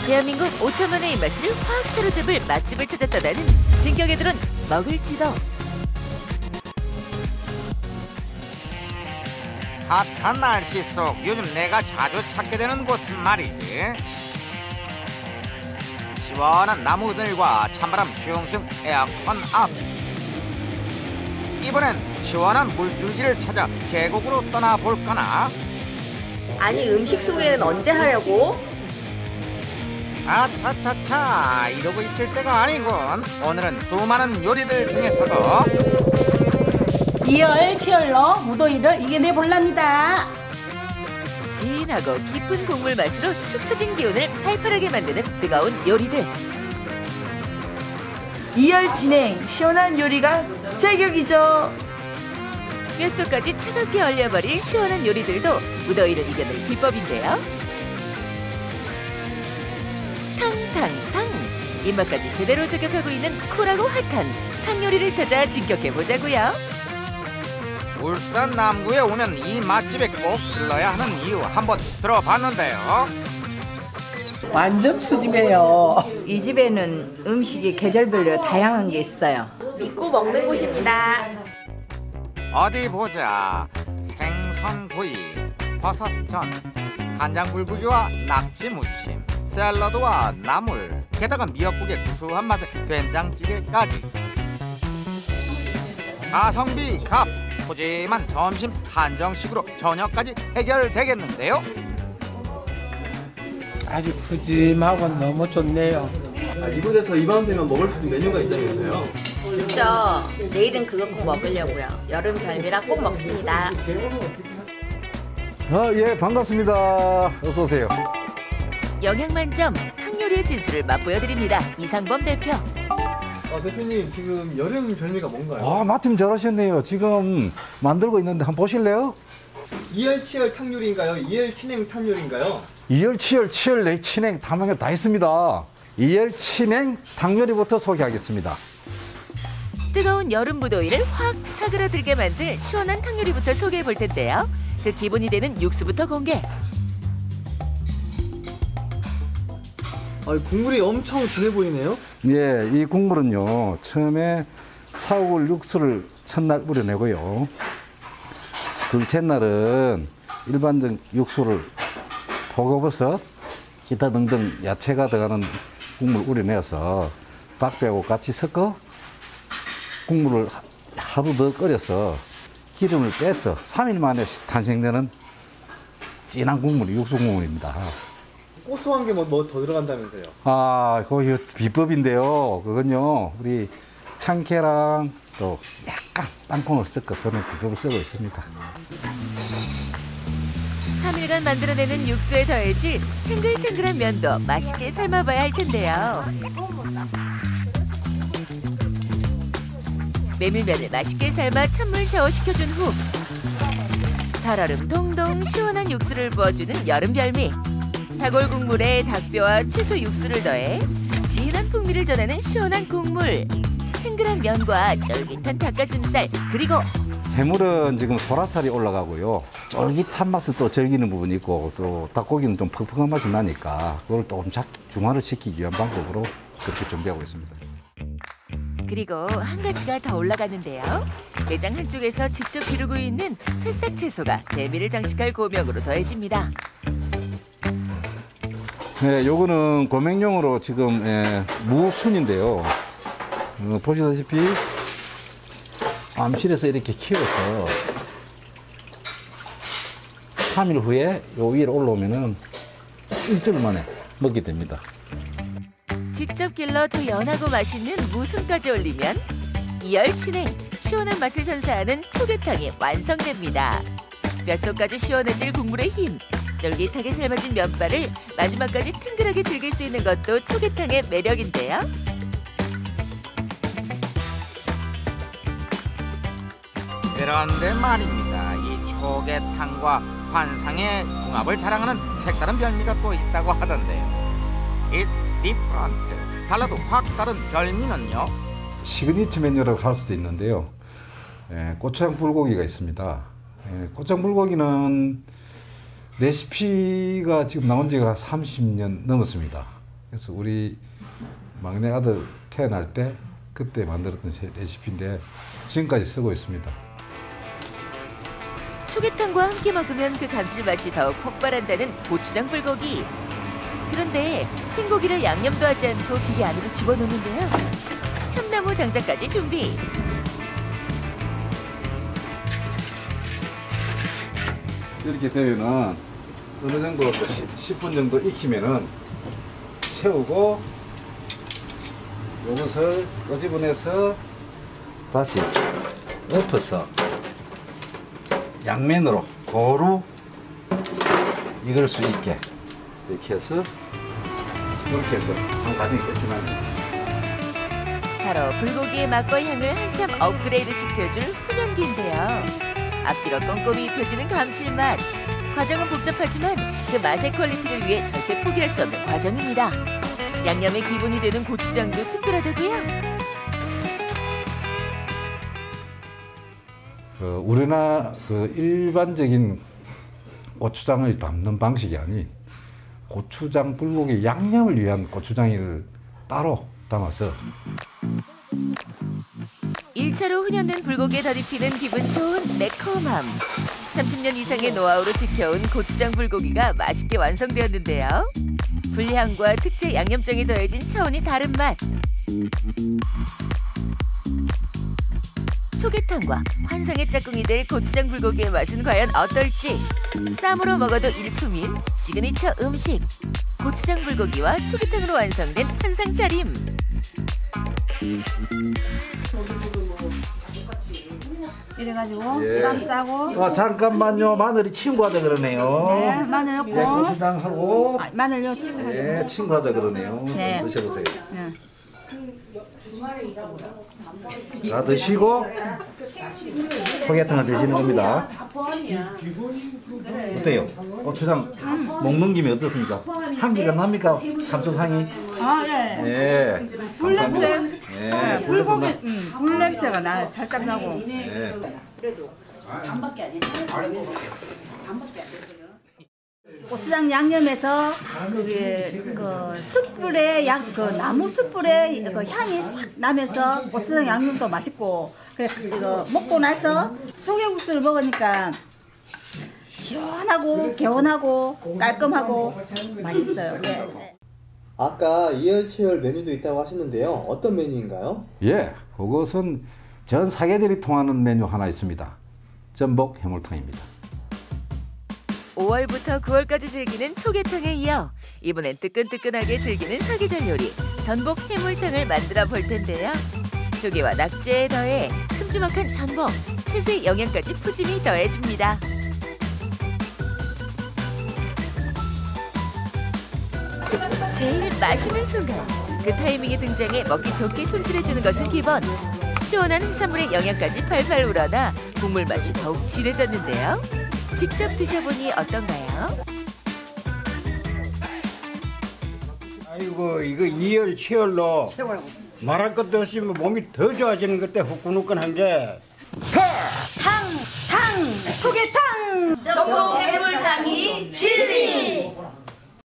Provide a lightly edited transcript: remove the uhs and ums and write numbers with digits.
대한민국 5천만의 입맛을 확 사로잡을 맛집을 찾아 떠나는 진격에 들은 먹을지도. 핫한 날씨 속 요즘 내가 자주 찾게 되는 곳은 말이지, 시원한 나무들과 찬바람 슝슝 에어컨 앞. 이번엔 시원한 물줄기를 찾아 계곡으로 떠나볼까나? 아니, 음식 소개는 언제 하려고? 아차차차, 이러고 있을 때가 아니군. 오늘은 수많은 요리들 중에서도 이열치열로 무더위를 이겨내 볼랍니다. 진하고 깊은 국물 맛으로 축 처진 기운을 팔팔하게 만드는 뜨거운 요리들. 이열 진행, 시원한 요리가 제격이죠. 뼛속까지 차갑게 얼려버릴 시원한 요리들도 무더위를 이겨낼 비법인데요. 탕탕탕, 입맛까지 제대로 저격하고 있는 쿨하고 핫한 탕 요리를 찾아 진격해보자고요. 울산 남구에 오면 이 맛집에 꼭 들러야 하는 이유 한번 들어봤는데요. 완전 푸짐해요. 이 집에는 음식이 계절별로 다양한 게 있어요. 믿고 먹는 곳입니다. 어디 보자. 생선구이, 버섯전, 간장불고기와 낙지무침, 샐러드와 나물, 게다가 미역국의 구수한 맛의 된장찌개까지. 가성비 값, 푸짐한 점심 한정식으로 저녁까지 해결되겠는데요. 아주 푸짐하고 너무 좋네요. 이곳에서 이 밤 되면 먹을 수 있는 메뉴가 있다면서요? 그쵸? 내일은 그거 꼭 먹으려고요. 여름 별미라 꼭 먹습니다. 예, 반갑습니다. 어서 오세요. 영양 만점 탕 요리의 진수를 맛보여드립니다. 이상범 대표. 대표님, 지금 여름 별미가 뭔가요? 아, 마침 잘하셨네요. 지금 만들고 있는데 한번 보실래요? 이열치열 탕요리인가요? 이열치냉 탕요리인가요? 이열치열, 치열, 내 친행, 탕면이 다 있습니다. 이열치냉 탕요리부터 소개하겠습니다. 뜨거운 여름 무더위를 확 사그라들게 만들 시원한 탕 요리부터 소개해볼 텐데요. 그 기본이 되는 육수부터 공개. 국물이 엄청 진해 보이네요? 예, 이 국물은요, 처음에 사골 육수를 첫날 우려내고요. 둘째 날은 일반적 육수를 표고버섯, 기타 등등 야채가 들어가는 국물 우려내서 닭뼈하고 같이 섞어 국물을 하루 더 끓여서 기름을 빼서 3일 만에 탄생되는 진한 국물이 육수 국물입니다. 고소한 게 뭐 더 들어간다면서요? 아, 그거 비법인데요. 그건요, 우리 참깨랑 또 약간 땅콩을 섞어서는 비법을 쓰고 있습니다. 3일간 만들어내는 육수에 더해질 탱글탱글한 면도 맛있게 삶아봐야 할 텐데요. 메밀면을 맛있게 삶아 찬물 샤워시켜준 후 살얼음 동동 시원한 육수를 부어주는 여름 별미. 사골 국물에 닭뼈와 채소 육수를 더해 진한 풍미를 전하는 시원한 국물. 탱글한 면과 쫄깃한 닭가슴살, 그리고 해물은 지금 소라살이 올라가고요. 쫄깃한 맛을 또 즐기는 부분이 있고, 또 닭고기는 좀 퍽퍽한 맛이 나니까 그걸 조금 중화를 시키기 위한 방법으로 그렇게 준비하고 있습니다. 그리고 한 가지가 더 올라가는데요. 매장 한쪽에서 직접 기르고 있는 새싹 채소가 대미를 장식할 고명으로 더해집니다. 네, 요거는 고명용으로 지금 무순인데요. 보시다시피 암실에서 이렇게 키워서 3일 후에 요 위에 올라오면은 일주일 만에 먹게 됩니다. 직접 길러 더 연하고 맛있는 무순까지 올리면 이열치냉, 시원한 맛을 선사하는 초계탕이 완성됩니다. 뼛속까지 시원해질 국물의 힘, 쫄깃하게 삶아진 면발을 마지막까지 탱글하게 즐길 수 있는 것도 초계탕의 매력인데요. 그런데 말입니다, 이 초계탕과 환상의 궁합을 자랑하는 색다른 별미가 또 있다고 하던데요. It's different. 달라도 확 다른 별미는요? 시그니처 메뉴라고 할 수도 있는데요. 고추장 불고기가 있습니다. 고추장 불고기는 레시피가 지금 나온 지가 30년 넘었습니다. 그래서 우리 막내 아들 태어날 때 그때 만들었던 레시피인데 지금까지 쓰고 있습니다. 초계탕과 함께 먹으면 그 감칠맛이 더욱 폭발한다는 고추장 불고기. 그런데 생고기를 양념도 하지 않고 기계 안으로 집어넣는데요. 참나무 장작까지 준비. 이렇게 되면은 어느 정도 10분 정도 익히면은 채우고 요것을 끄집어내서 다시 엎어서 양면으로 고루 익을 수 있게 이렇게 해서 이렇게 해서 한 과정이 끝이 납니다. 바로 불고기의 맛과 향을 한참 업그레이드 시켜줄 훈연기인데요. 앞뒤로 꼼꼼히 입혀지는 감칠맛. 과정은 복잡하지만 그 맛의 퀄리티를 위해 절대 포기할 수 없는 과정입니다. 양념의 기본이 되는 고추장도 특별하다고요? 우리나라 일반적인 고추장을 담는 방식이 아닌 고추장 불고기 양념을 위한 고추장을 따로 담아서 1차로 훈연된 불고기에 덧입히는 기분 좋은 매콤함. 30년 이상의 노하우로 지켜온 고추장 불고기가 맛있게 완성되었는데요. 불향과 특제 양념장이 더해진 차원이 다른 맛. 초계탕과 환상의 짝꿍이 될 고추장 불고기의 맛은 과연 어떨지. 쌈으로 먹어도 일품인 시그니처 음식. 고추장 불고기와 초계탕으로 완성된 한상 차림. 이래가지고 예. 쌈 싸고. 잠깐만요. 마늘이 친구하자 그러네요. 네, 마늘 넣고. 네, 고추장하고 마늘요 찍어. 네, 친구하자 그러네요. 네. 드셔보세요. 네. 다 드시고 소개팅을 드시는 겁니다. 어때요? 고추장 먹는 김에 어떻습니까? 향기가 납니까? 참숯향이? 아, 네. 네. 감사합니다. 네, 불고기, 불 냄새가 나, 살짝 나고. 네. 고추장 양념에서 숯불에 나무 숯불에 그 향이 싹 나면서 고추장 양념도 맛있고, 그래 이거 먹고 나서 조개국수를 먹으니까 시원하고 개운하고 깔끔하고 맛있어요. 네. 아까 이열치열 메뉴도 있다고 하셨는데요. 어떤 메뉴인가요? 예, 그것은 전 사계절이 통하는 메뉴 하나 있습니다. 전복 해물탕입니다. 5월부터 9월까지 즐기는 초계탕에 이어 이번엔 뜨끈뜨끈하게 즐기는 사계절 요리 전복 해물탕을 만들어 볼 텐데요. 조개와 낙지에 더해 큼지막한 전복, 채소의 영양까지 푸짐히 더해줍니다. 제일 맛있는 순간, 그 타이밍에 등장해 먹기 좋게 손질해주는 것은 기본. 시원한 해산물의 영양까지 팔팔 우러나 국물 맛이 더욱 진해졌는데요. 직접 드셔보니 어떤가요? 아이고 이거 이열치열로 말할 것도 없이 몸이 더 좋아지는 것 때문에 후끈후끈한데 탕! 소개탕! 전복 해물탕이 진리!